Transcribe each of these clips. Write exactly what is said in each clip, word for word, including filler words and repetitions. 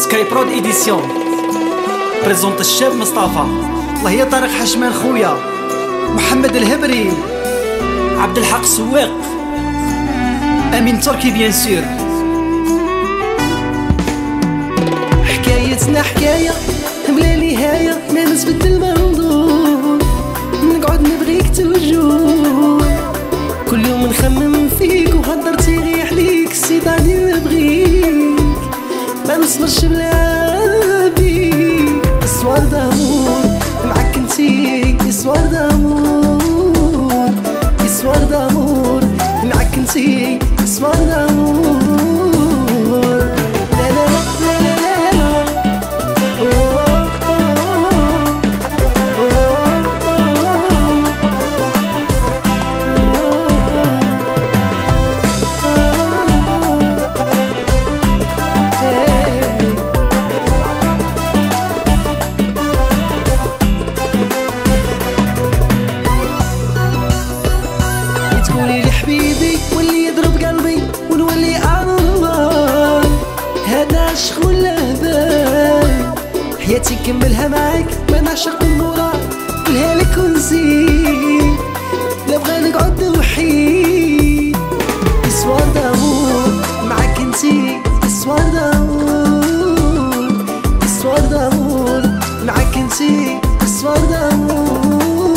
سكاي برود إديسيون بريزونت الشاب مصطفى. الله يا طارق حشمان خويا، محمد الهبري، عبد الحق سواق، أمين تركي بيان سور. حكايتنا حكاية بلا نهاية، ما نتبدل الموضوع، نقعد نبغيك توجور، كل يوم نخمم فيك وهدرتي غير عليك، السيطاني نبغيك ما نصبرش بلا بيك. اسوار دامور معاك انتي، اسوار دامور، اسوار دامور معاك انتي، اسوار دامور. لا لا لا لا لا تقولي لي حبيبي واللي يضرب قلبي ونولي الله، هذا عشق ولا هبال؟ حياتي كملها معاك، ما نعشق من موراك، قولها لك ونزيد، لا بغا نقعد وحيد. اسوار دامور معاك انتي، اسوار دامور، اسوار دامور معاك انتي، اسوار دامور.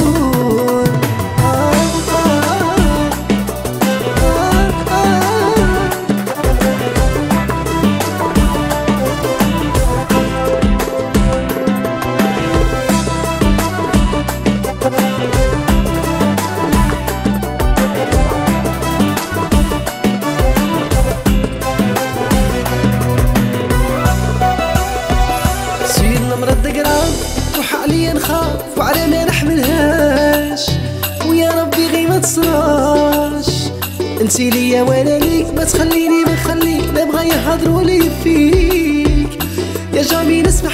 روح عليا نخاف وعلى ما نحملهاش، ويا ربي غي ما تصراش، انتي ليا وانا ليك، ما تخليني ما نخليك، لا بغا يهضروا لي فيك، يا جامي نسمح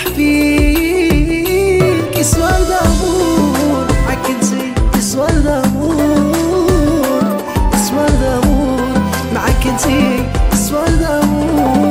فيك. اسوار دامور معاك انتي، اسوار دامور، اسوار دامور معاك انتي، اسوار دامور.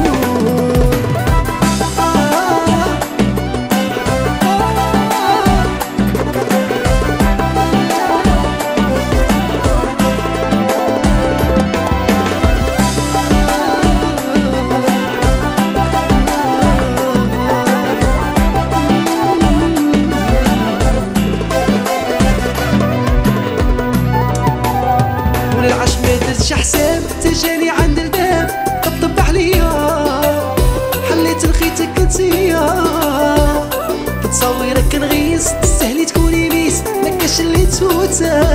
العش ما درتش حساب، تجاني عند الباب طبطب عليا، حليت لقيتك انتيا، في تصاويرك كنغيس، تستاهلي تكوني ميس، مكاش اللي تفوتها،